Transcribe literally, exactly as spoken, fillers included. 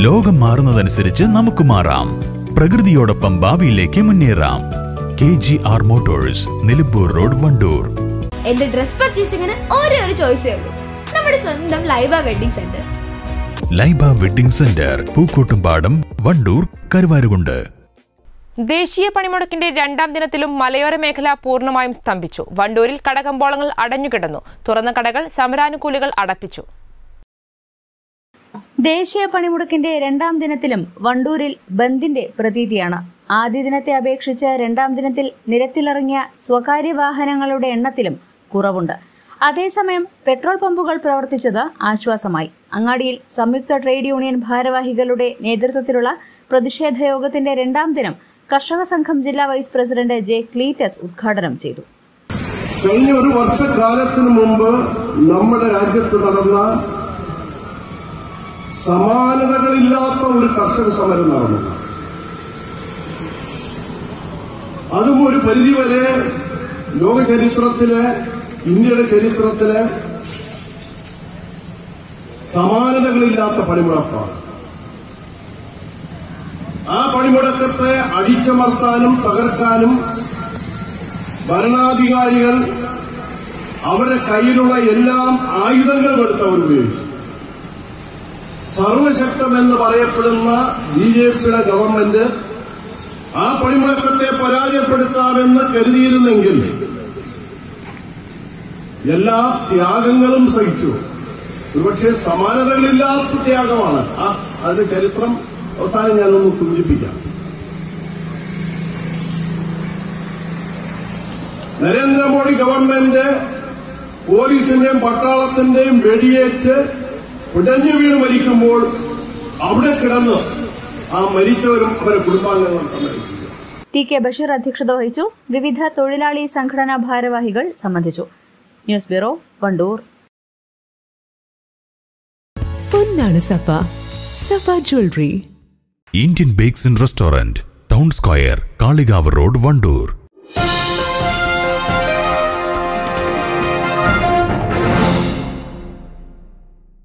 ലോകം മാറുന്നതനുസരിച്ച് നമുക്ക് മാറാം. പ്രകൃതിയോടൊപ്പം ഭാവിയിലേക്ക് മുന്നേറാം. K G R Motors, Nilambur road, Wandoor. എന്റെ ഡ്രസ് പർച്ചേസിംഗിന് ഒരേ ഒരു ചോയ്സേ ഉള്ളൂ, നമ്മുടെ സ്വന്തം Laiba wedding centre. Laiba wedding centre, Pookkottumpadam, Wandoor, Karuvarakundu. ദേശീയ പണിമുടക്കിന്റെ രണ്ടാം ദിനത്തിലും മലയോര മേഖല പൂർണ്ണമായും സ്തംഭിച്ചു. വണ്ടൂരിൽ കടകമ്പോളങ്ങൾ അടഞ്ഞുകിടന്നു. തുറന്ന കടകൾ സമരാനുകൂലികൾ അടപ്പിച്ചു. ദേശീയ പണിമുടക്കിന്റെ രണ്ടാം ദിനത്തിലും വണ്ടൂരിൽ ബന്ദിന്റെ പ്രതീതിയാണ്. ആദ്യ ദിനത്തെ അപേക്ഷിച്ച് രണ്ടാം ദിനത്തിൽ നിരത്തിലിറങ്ങിയ സ്വകാര്യ വാഹനങ്ങളുടെ എണ്ണത്തിലും കുറവുണ്ട്. അതേസമയം പെട്രോൾ പമ്പുകൾ പ്രവർത്തിച്ചത് ആശ്വാസമായി. അങ്ങാടിയിൽ സംയുക്ത ട്രേഡ് യൂണിയൻ ഭാരവാഹികളുടെ നേതൃത്വത്തിലുള്ള പ്രതിഷേധ യോഗത്തിന്റെ രണ്ടാം ദിനം കർഷക സംഘം ജില്ലാ വൈസ് പ്രസിഡന്റ് ജെ ക്ലീറ്റസ് ഉദ്ഘാടനം ചെയ്തു. കഴിഞ്ഞ ഒരു വർഷക്കാലത്തിനു മുമ്പ് നമ്മുടെ രാജ്യത്ത് നടന്ന സമാനതകളില്ലാത്ത ഒരു കർഷക സമരം നടന്നു. അതും ഒരു പരിധിവരെ ലോക ചരിത്രത്തിലെ, ഇന്ത്യയുടെ ചരിത്രത്തിലെ സമാനതകളില്ലാത്ത പണിമുടക്കാണ്. ആ പണിമുടക്കത്തെ അടിച്ചമർത്താനും തകർക്കാനും ഭരണാധികാരികൾ അവരുടെ കയ്യിലുള്ള എല്ലാം ആയുധങ്ങളും എടുത്ത് അവർ ഉപയോഗിച്ചു. സർവശക്തമെന്ന് പറയപ്പെടുന്ന ബി ജെ പിയുടെ ഗവൺമെന്റ് ആ പണിമുടക്കത്തെ പരാജയപ്പെടുത്താമെന്ന് കരുതിയിരുന്നെങ്കിൽ എല്ലാ ത്യാഗങ്ങളും സഹിച്ചു. ഒരുപക്ഷെ സമാനതകളില്ലാത്ത ത്യാഗമാണ്. ആ അതിന്റെ ചരിത്രം അവസാനം ഞാനൊന്ന് സൂചിപ്പിക്കാം. നരേന്ദ്രമോദി ഗവൺമെന്റ് പോലീസിന്റെയും പട്ടാളത്തിന്റെയും വെടിയേറ്റ് ഉടഞ്ഞു വീണ് മരിക്കുമ്പോൾ അവിടെ കിടന്ന് ആ മരിച്ചവരും അവരുടെ കുടുംബാംഗങ്ങളും സമ്മതിക്കുന്നു. ടി കെ ബഷീർ അധ്യക്ഷത വഹിച്ചു. വിവിധ തൊഴിലാളി സംഘടനാ ഭാരവാഹികൾ സംബന്ധിച്ചു. News bureau, Wandoor. പൊന്നാണ് Safa. Safa jewellery. Indian bakes and restaurant, town square, Kalikavu road, Wandoor.